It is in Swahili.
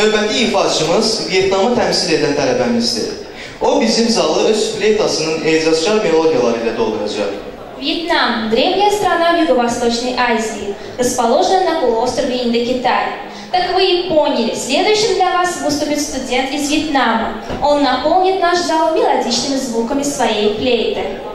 Növbəti ifaçımız Vyetnamı təmsil edən tələbəmizdir. O bizim zalı öz fleytasının ecazkar melodiyaları ilə dolduracaq. Вьетнам – древняя страна в Юго-Восточной Азии, расположенная на полуострове Индокитай. Как вы и поняли, следующим для вас выступит студент из Вьетнама. Он наполнит наш зал мелодичными звуками своей флейты.